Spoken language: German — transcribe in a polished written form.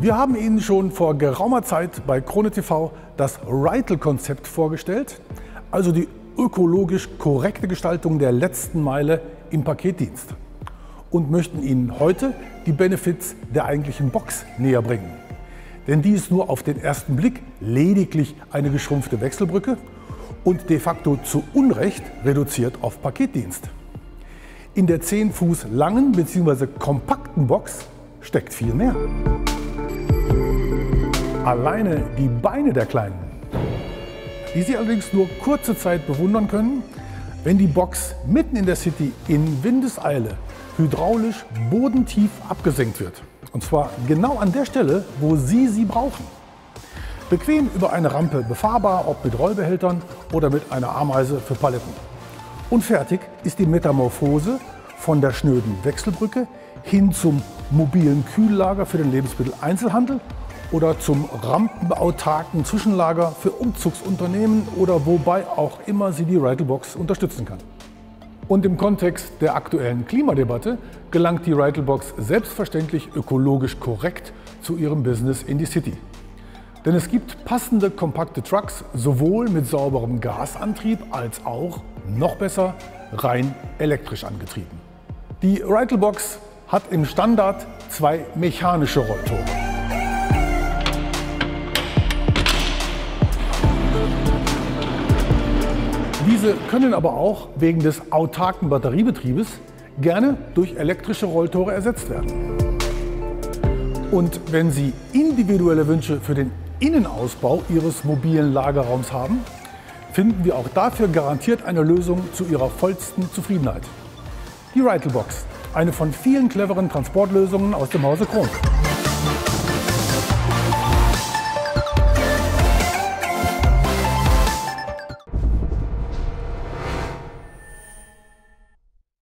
Wir haben Ihnen schon vor geraumer Zeit bei Krone TV das Reitel-Konzept vorgestellt, also die ökologisch korrekte Gestaltung der letzten Meile im Paketdienst, und möchten Ihnen heute die Benefits der eigentlichen Box näher bringen. Denn die ist nur auf den ersten Blick lediglich eine geschrumpfte Wechselbrücke und de facto zu Unrecht reduziert auf Paketdienst. In der 10 Fuß langen bzw. kompakten Box steckt viel mehr. Alleine die Beine der Kleinen, die Sie allerdings nur kurze Zeit bewundern können, wenn die Box mitten in der City in Windeseile hydraulisch bodentief abgesenkt wird. Und zwar genau an der Stelle, wo Sie sie brauchen. Bequem über eine Rampe befahrbar, ob mit Rollbehältern oder mit einer Ameise für Paletten. Und fertig ist die Metamorphose von der schnöden Wechselbrücke hin zum mobilen Kühllager für den Lebensmitteleinzelhandel oder zum rampenautarken Zwischenlager für Umzugsunternehmen oder wobei auch immer sie die Reitel-Box unterstützen kann. Und im Kontext der aktuellen Klimadebatte gelangt die Reitel-Box selbstverständlich ökologisch korrekt zu ihrem Business in die City. Denn es gibt passende kompakte Trucks sowohl mit sauberem Gasantrieb als auch, noch besser, rein elektrisch angetrieben. Die Reitel-Box hat im Standard 2 mechanische Rolltore. Diese können aber auch wegen des autarken Batteriebetriebes gerne durch elektrische Rolltore ersetzt werden. Und wenn Sie individuelle Wünsche für den Innenausbau Ihres mobilen Lagerraums haben, finden wir auch dafür garantiert eine Lösung zu Ihrer vollsten Zufriedenheit. Die Reitel-Box, eine von vielen cleveren Transportlösungen aus dem Hause Krone.